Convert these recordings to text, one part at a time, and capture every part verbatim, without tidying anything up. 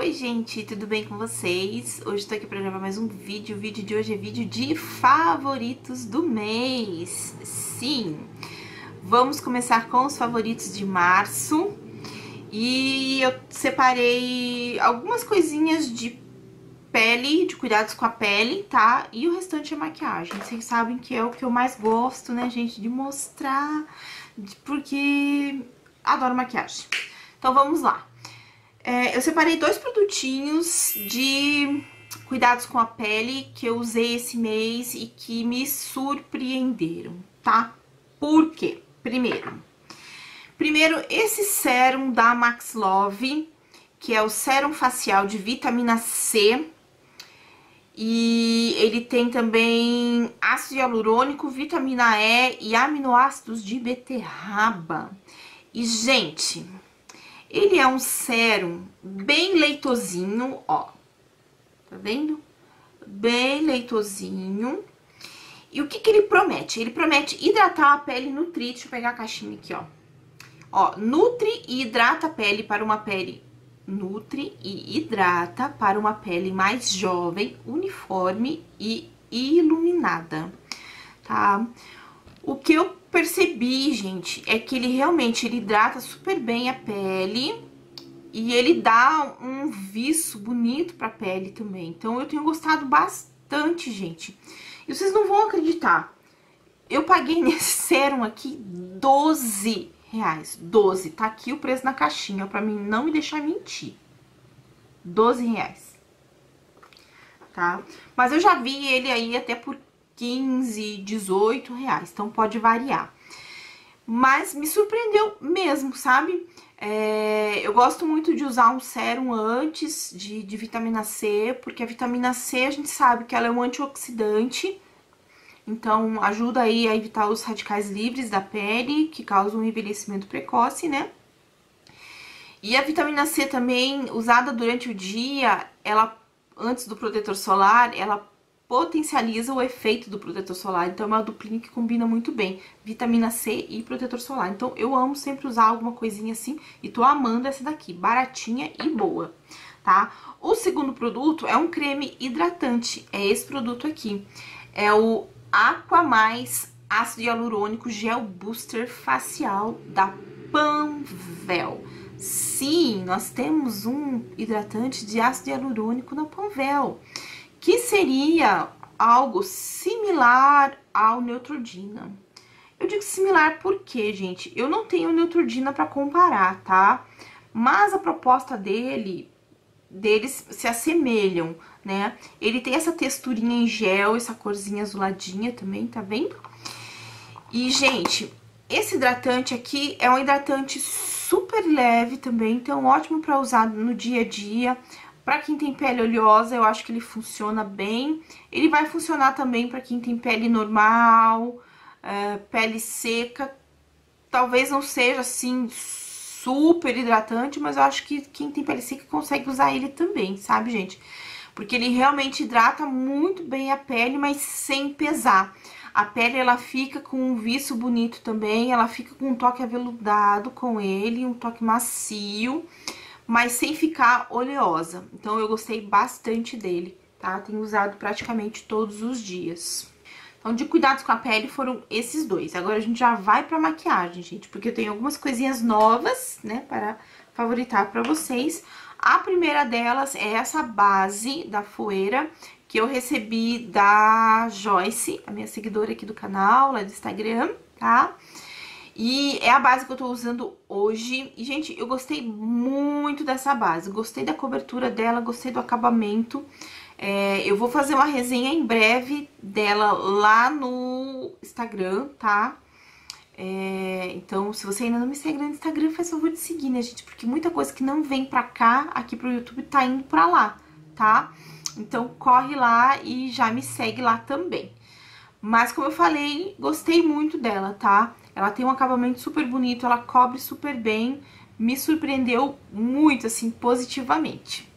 Oi gente, tudo bem com vocês? Hoje estou aqui para gravar mais um vídeo. O vídeo de hoje é vídeo de favoritos do mês. Sim, vamos começar com os favoritos de março. E eu separei algumas coisinhas de pele, de cuidados com a pele, tá? E o restante é maquiagem. Vocês sabem que é o que eu mais gosto, né, gente? De mostrar, porque adoro maquiagem. Então vamos lá. É, eu separei dois produtinhos de cuidados com a pele que eu usei esse mês e que me surpreenderam, tá? Por quê? Primeiro, primeiro esse sérum da Max Love, que é o sérum facial de vitamina C. E ele tem também ácido hialurônico, vitamina E e aminoácidos de beterraba. E, gente, ele é um sérum bem leitosinho, ó. Tá vendo? Bem leitosinho. E o que que ele promete? Ele promete hidratar a pele e nutrir. Deixa eu pegar a caixinha aqui, ó. Ó, nutre e hidrata a pele para uma pele... Nutre e hidrata para uma pele mais jovem, uniforme e iluminada, tá? O que eu percebi, gente, é que ele realmente ele hidrata super bem a pele e ele dá um viço bonito pra pele também. Então, eu tenho gostado bastante, gente. E vocês não vão acreditar. Eu paguei nesse sérum aqui doze reais. doze. Tá aqui o preço na caixinha, pra mim não me deixar mentir. doze reais. Tá? Mas eu já vi ele aí até por quinze, dezoito reais. Então, pode variar. Mas me surpreendeu mesmo, sabe? É, eu gosto muito de usar um sérum antes de, de vitamina C, porque a vitamina C a gente sabe que ela é um antioxidante. Então, ajuda aí a evitar os radicais livres da pele, que causam um envelhecimento precoce, né? E a vitamina C também, usada durante o dia, ela, antes do protetor solar, ela potencializa o efeito do protetor solar. Então, é uma duplinha que combina muito bem, vitamina C e protetor solar. Então, eu amo sempre usar alguma coisinha assim, e tô amando essa daqui, baratinha e boa, tá? O segundo produto é um creme hidratante, é esse produto aqui. É o Aqua Mais Ácido Hialurônico Gel Booster Facial da Panvel. Sim, nós temos um hidratante de ácido hialurônico na Panvel, que seria algo similar ao Neutrogena. Eu digo similar porque, gente, eu não tenho Neutrogena para comparar, tá? Mas a proposta dele... deles se assemelham, né? Ele tem essa texturinha em gel, essa corzinha azuladinha também, tá vendo? E, gente, esse hidratante aqui é um hidratante super leve também, então ótimo pra usar no dia a dia. Pra quem tem pele oleosa, eu acho que ele funciona bem. Ele vai funcionar também pra quem tem pele normal, é, pele seca. Talvez não seja, assim, super hidratante, mas eu acho que quem tem pele seca consegue usar ele também, sabe, gente? Porque ele realmente hidrata muito bem a pele, mas sem pesar. A pele, ela fica com um viço bonito também, ela fica com um toque aveludado com ele, um toque macio, mas sem ficar oleosa. Então, eu gostei bastante dele, tá? Tenho usado praticamente todos os dias. Então, de cuidados com a pele foram esses dois. Agora, a gente já vai pra maquiagem, gente, porque eu tenho algumas coisinhas novas, né, para favoritar pra vocês. A primeira delas é essa base da Foeira, que eu recebi da Joyce, a minha seguidora aqui do canal, lá do Instagram, tá? E é a base que eu tô usando hoje. E, gente, eu gostei muito dessa base. Gostei da cobertura dela, gostei do acabamento. É, eu vou fazer uma resenha em breve dela lá no Instagram, tá? É, então, se você ainda não me segue no Instagram, faz favor de seguir, né, gente? Porque muita coisa que não vem pra cá, aqui pro YouTube, tá indo pra lá, tá? Então, corre lá e já me segue lá também. Mas, como eu falei, gostei muito dela, tá? Ela tem um acabamento super bonito, ela cobre super bem, me surpreendeu muito, assim, positivamente.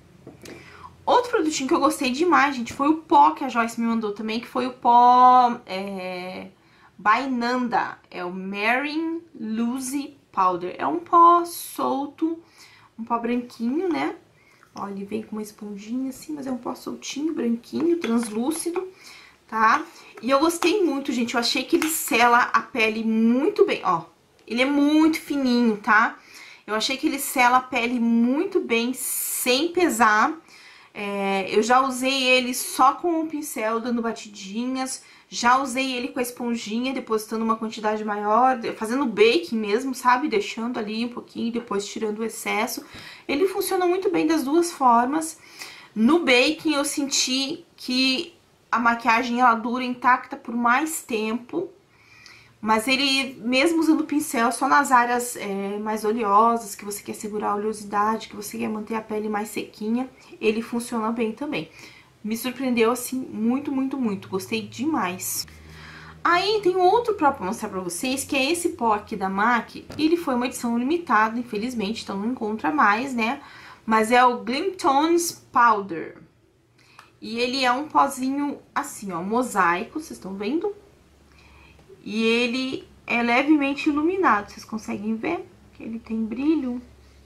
Outro produtinho que eu gostei demais, gente, foi o pó que a Joyce me mandou também, que foi o pó é, by Nanda. É o Marine Loose Powder. É um pó solto, um pó branquinho, né? Ó, ele vem com uma esponjinha assim, mas é um pó soltinho, branquinho, translúcido, tá? E eu gostei muito, gente, eu achei que ele sela a pele muito bem, ó. Ele é muito fininho, tá? Eu achei que ele sela a pele muito bem, sem pesar. É, eu já usei ele só com o pincel, dando batidinhas. Já usei ele com a esponjinha, depositando uma quantidade maior, fazendo baking mesmo, sabe? Deixando ali um pouquinho e depois tirando o excesso. Ele funciona muito bem das duas formas. No baking eu senti que a maquiagem ela dura intacta por mais tempo. Mas ele, mesmo usando o pincel, só nas áreas é, mais oleosas, que você quer segurar a oleosidade, que você quer manter a pele mais sequinha, ele funciona bem também. Me surpreendeu, assim, muito, muito, muito. Gostei demais. Aí, tem outro pó pra mostrar pra vocês, que é esse pó aqui da MAC. Ele foi uma edição limitada, infelizmente, então não encontra mais, né? Mas é o Glam Tones Powder. E ele é um pozinho, assim, ó, mosaico, vocês estão vendo? E ele é levemente iluminado, vocês conseguem ver? Que ele tem brilho.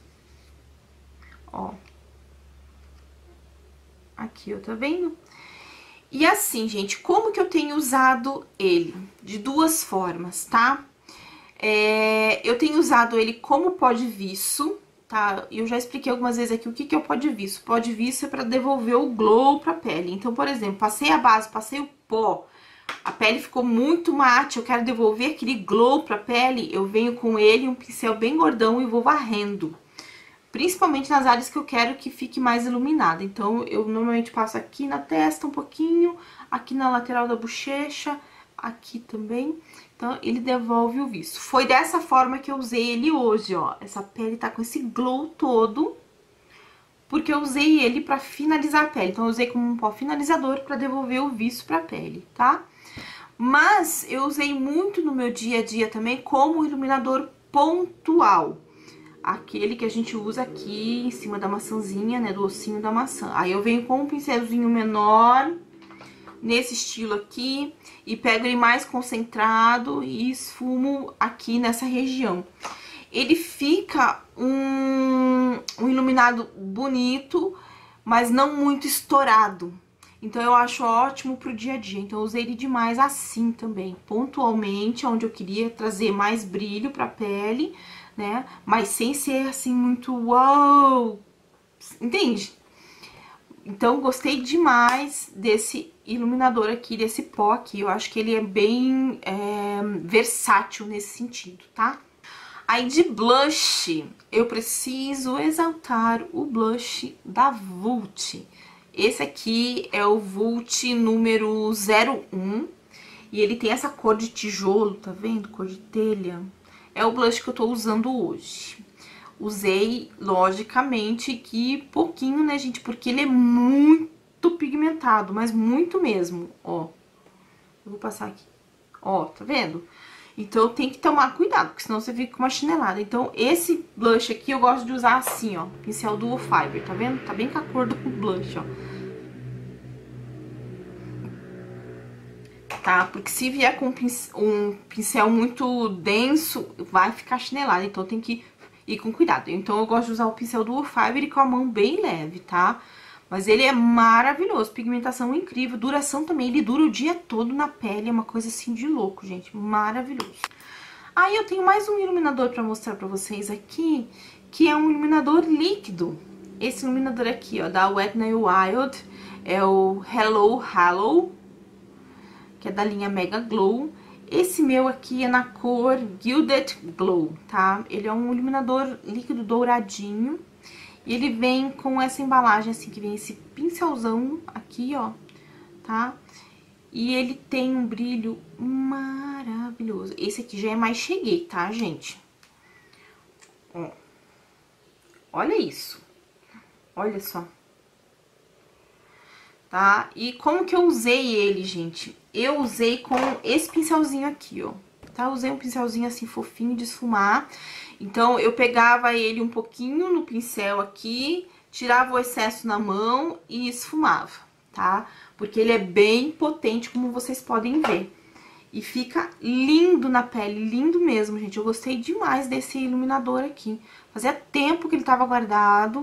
Ó. Aqui, ó, tá vendo? E assim, gente, como que eu tenho usado ele? De duas formas, tá? É, eu tenho usado ele como pó de viço, tá? Eu já expliquei algumas vezes aqui o que que é o pó de viço. Pó de viço é pra devolver o glow pra pele. Então, por exemplo, passei a base, passei o pó, a pele ficou muito mate, eu quero devolver aquele glow pra pele, eu venho com ele, um pincel bem gordão e vou varrendo. Principalmente nas áreas que eu quero que fique mais iluminada. Então, eu normalmente passo aqui na testa um pouquinho, aqui na lateral da bochecha, aqui também. Então, ele devolve o viço. Foi dessa forma que eu usei ele hoje, ó. Essa pele tá com esse glow todo, porque eu usei ele pra finalizar a pele. Então, eu usei como um pó finalizador pra devolver o viço pra pele, tá? Mas eu usei muito no meu dia a dia também como iluminador pontual. Aquele que a gente usa aqui em cima da maçãzinha, né, do ossinho da maçã. Aí eu venho com um pincelzinho menor, nesse estilo aqui, e pego ele mais concentrado e esfumo aqui nessa região. Ele fica um, um iluminado bonito, mas não muito estourado. Então, eu acho ótimo pro dia a dia. Então, eu usei ele demais assim também, pontualmente, onde eu queria trazer mais brilho pra pele, né? Mas sem ser assim muito uau, entende? Então, gostei demais desse iluminador aqui, desse pó aqui. Eu acho que ele é bem é, versátil nesse sentido, tá? Aí, de blush, eu preciso exaltar o blush da Vult. Esse aqui é o Vult número zero um. E ele tem essa cor de tijolo, tá vendo? Cor de telha. É o blush que eu tô usando hoje. Usei, logicamente, que pouquinho, né, gente? Porque ele é muito pigmentado, mas muito mesmo, ó. Eu vou passar aqui. Ó, tá vendo? Então, tem que tomar cuidado, porque senão você fica com uma chinelada. Então, esse blush aqui eu gosto de usar assim, ó. Pincel Duo Fiber, tá vendo? Tá bem com a cor do blush, ó. Tá? Porque se vier com um pincel muito denso, vai ficar chinelada. Então, tem que ir com cuidado. Então, eu gosto de usar o pincel Duo Fiber e com a mão bem leve, tá? Mas ele é maravilhoso, pigmentação incrível, duração também, ele dura o dia todo na pele, é uma coisa assim de louco, gente, maravilhoso. Aí eu tenho mais um iluminador pra mostrar pra vocês aqui, que é um iluminador líquido. Esse iluminador aqui, ó, da Wet n Wild, é o Hello Halo, que é da linha Mega Glow. Esse meu aqui é na cor Gilded Glow, tá? Ele é um iluminador líquido douradinho. E ele vem com essa embalagem, assim, que vem esse pincelzão aqui, ó, tá? E ele tem um brilho maravilhoso. Esse aqui já é mais cheguei, tá, gente? Ó. Olha isso. Olha só. Tá? E como que eu usei ele, gente? Eu usei com esse pincelzinho aqui, ó. Tá? Eu usei um pincelzinho assim fofinho de esfumar. Então, eu pegava ele um pouquinho no pincel aqui, tirava o excesso na mão e esfumava, tá? Porque ele é bem potente, como vocês podem ver. E fica lindo na pele, lindo mesmo, gente. Eu gostei demais desse iluminador aqui. Fazia tempo que ele tava guardado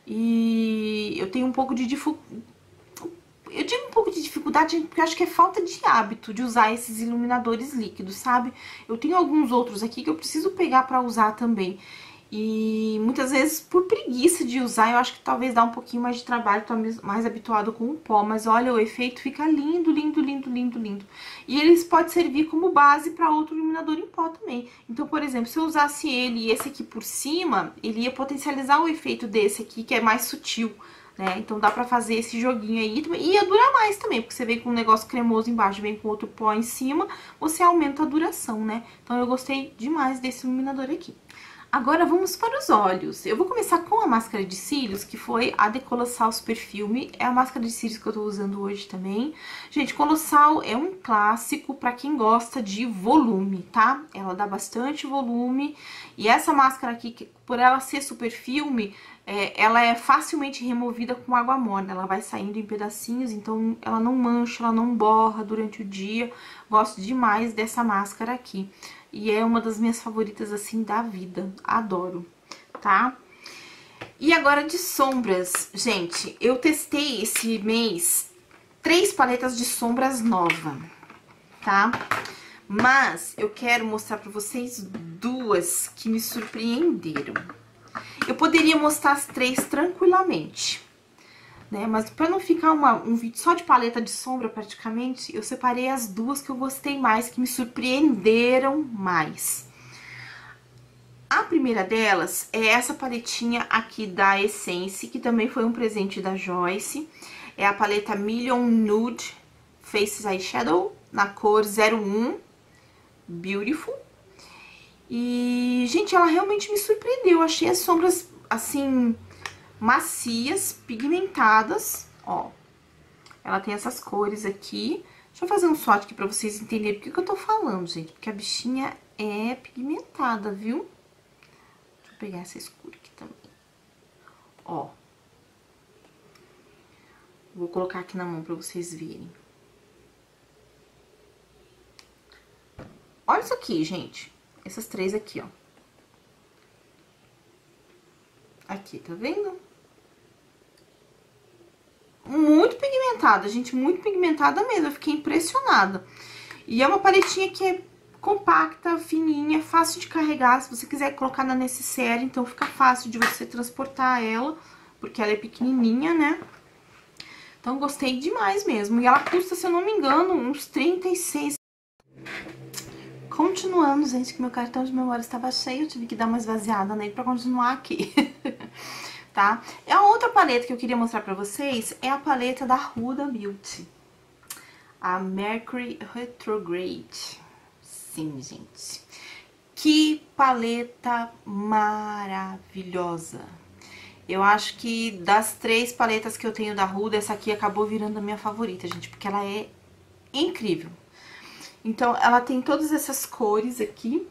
E eu tenho um pouco de dificuldade. Eu digo um pouco de dificuldade porque eu acho que é falta de hábito de usar esses iluminadores líquidos, sabe? Eu tenho alguns outros aqui que eu preciso pegar pra usar também. E muitas vezes por preguiça de usar, eu acho que talvez dá um pouquinho mais de trabalho, tô mais habituado com o pó. Mas olha, o efeito fica lindo, lindo, lindo, lindo, lindo. E eles podem servir como base para outro iluminador em pó também. Então, por exemplo, se eu usasse ele e esse aqui por cima, ele ia potencializar o efeito desse aqui, que é mais sutil, né? Então dá pra fazer esse joguinho aí e ia durar mais também, porque você vem com um negócio cremoso embaixo, vem com outro pó em cima, você aumenta a duração, né? Então eu gostei demais desse iluminador aqui. Agora vamos para os olhos. Eu vou começar com a máscara de cílios, que foi a de Colossal Super Filme. É a máscara de cílios que eu tô usando hoje também. Gente, Colossal é um clássico pra quem gosta de volume, tá? Ela dá bastante volume. E essa máscara aqui, por ela ser super filme, é, ela é facilmente removida com água morna. Ela vai saindo em pedacinhos, então ela não mancha, ela não borra durante o dia. Gosto demais dessa máscara aqui. E é uma das minhas favoritas, assim, da vida. Adoro, tá? E agora de sombras. Gente, eu testei esse mês três paletas de sombras novas, tá? Mas eu quero mostrar pra vocês duas que me surpreenderam. Eu poderia mostrar as três tranquilamente, né? Mas pra não ficar uma, um vídeo só de paleta de sombra praticamente, eu separei as duas que eu gostei mais, que me surpreenderam mais. A primeira delas é essa paletinha aqui da Essence, que também foi um presente da Joyce. É a paleta Million Nude Faces Eyeshadow, na cor zero um, Beautiful. E, gente, ela realmente me surpreendeu. Eu achei as sombras, assim, macias, pigmentadas, ó. Ela tem essas cores aqui. Deixa eu fazer um swatch aqui pra vocês entenderem o que, que eu tô falando, gente. Porque a bichinha é pigmentada, viu? Deixa eu pegar essa escura aqui também. Ó. Vou colocar aqui na mão pra vocês verem. Olha isso aqui, gente. Essas três aqui, ó. Aqui, tá vendo? Muito pigmentada, gente, muito pigmentada mesmo. Eu fiquei impressionada. E é uma paletinha que é compacta, fininha, fácil de carregar. Se você quiser colocar na necessaire, então fica fácil de você transportar ela, porque ela é pequenininha, né? Então, gostei demais mesmo. E ela custa, se eu não me engano, uns trinta e seis. Continuando, gente, que meu cartão de memória estava cheio, eu tive que dar uma esvaziada nele pra continuar aqui. Tá? E a outra paleta que eu queria mostrar pra vocês é a paleta da Huda Beauty. A Mercury Retrograde. Sim, gente. Que paleta maravilhosa. Eu acho que das três paletas que eu tenho da Huda, essa aqui acabou virando a minha favorita, gente, porque ela é incrível. Então, ela tem todas essas cores aqui.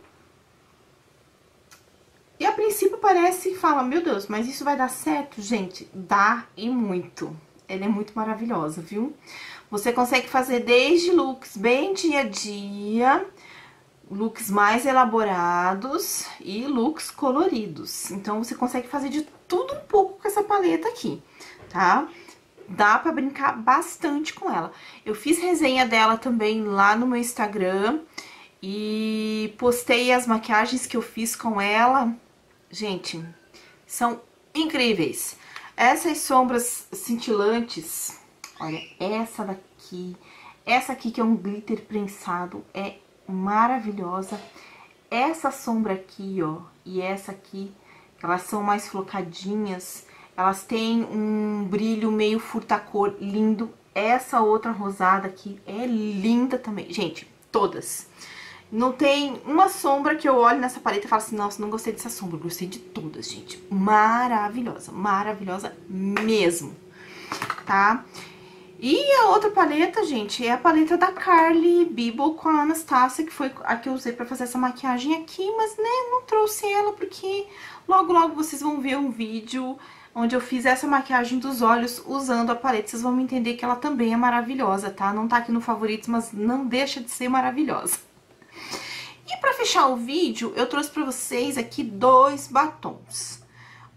E a princípio parece e fala, meu Deus, mas isso vai dar certo? Gente, dá e muito. Ela é muito maravilhosa, viu? Você consegue fazer desde looks bem dia a dia, looks mais elaborados e looks coloridos. Então, você consegue fazer de tudo um pouco com essa paleta aqui, tá? Dá pra brincar bastante com ela. Eu fiz resenha dela também lá no meu Instagram e postei as maquiagens que eu fiz com ela. Gente, são incríveis. Essas sombras cintilantes, olha, essa daqui, essa aqui que é um glitter prensado, é maravilhosa. Essa sombra aqui, ó, e essa aqui, elas são mais flocadinhas. Elas têm um brilho meio furta-cor lindo. Essa outra rosada aqui é linda também. Gente, todas. Não tem uma sombra que eu olho nessa paleta e falo assim, nossa, não gostei dessa sombra. Gostei de todas, gente. Maravilhosa, maravilhosa mesmo, tá? E a outra paleta, gente, é a paleta da Carly Bible com a Anastasia, que foi a que eu usei pra fazer essa maquiagem aqui. Mas, né, não trouxe ela porque logo, logo vocês vão ver um vídeo onde eu fiz essa maquiagem dos olhos usando a paleta. Vocês vão entender que ela também é maravilhosa, tá? Não tá aqui no favoritos, mas não deixa de ser maravilhosa. E pra fechar o vídeo, eu trouxe pra vocês aqui dois batons.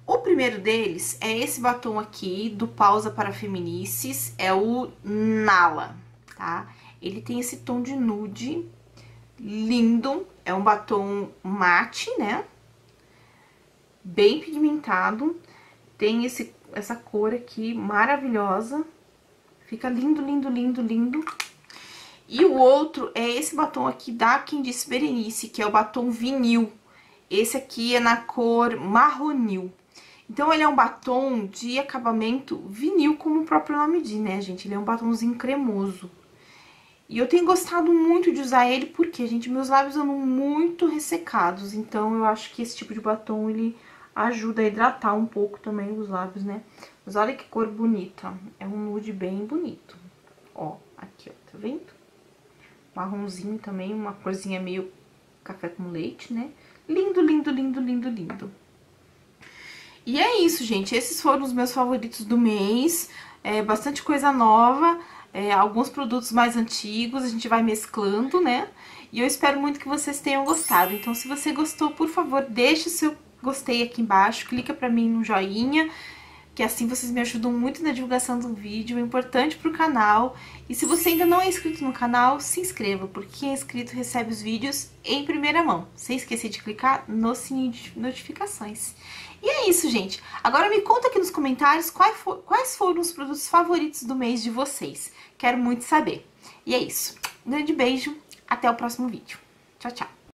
O primeiro deles é esse batom aqui, do Pausa para Feminices, é o Nala, tá? Ele tem esse tom de nude lindo, é um batom mate, né? Bem pigmentado, tem esse, essa cor aqui maravilhosa, fica lindo, lindo, lindo, lindo. E o outro é esse batom aqui da Quem Disse Berenice, que é o batom vinil. Esse aqui é na cor marronil. Então, ele é um batom de acabamento vinil, como o próprio nome diz, né, gente? Ele é um batomzinho cremoso. E eu tenho gostado muito de usar ele, porque, gente, meus lábios andam muito ressecados. Então, eu acho que esse tipo de batom, ele ajuda a hidratar um pouco também os lábios, né? Mas olha que cor bonita. É um nude bem bonito. Ó, aqui, ó, tá vendo? Marronzinho também, uma corzinha meio café com leite, né? Lindo, lindo, lindo, lindo, lindo. E é isso, gente. Esses foram os meus favoritos do mês. É, bastante coisa nova, é, alguns produtos mais antigos, a gente vai mesclando, né? E eu espero muito que vocês tenham gostado. Então, se você gostou, por favor, deixe o seu gostei aqui embaixo, clica pra mim no joinha, que assim vocês me ajudam muito na divulgação do vídeo, é importante pro canal. E se você ainda não é inscrito no canal, se inscreva, porque quem é inscrito recebe os vídeos em primeira mão, sem esquecer de clicar no sininho de notificações. E é isso, gente. Agora me conta aqui nos comentários quais, for, quais foram os produtos favoritos do mês de vocês. Quero muito saber. E é isso. Um grande beijo, até o próximo vídeo. Tchau, tchau.